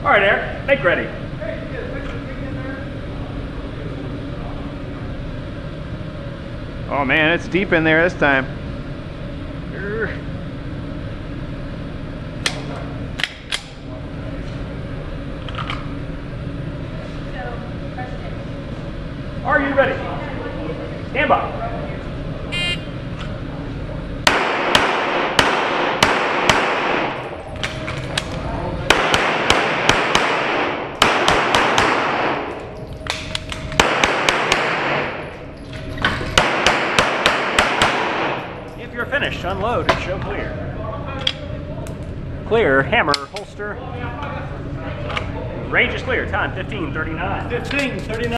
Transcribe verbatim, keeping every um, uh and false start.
All right, Eric, make ready. Oh man, it's deep in there this time. Are you ready? Stand by. If you're finished, unload and show clear. Clear, hammer, holster. Range is clear. Time fifteen thirty-nine. fifteen thirty-nine.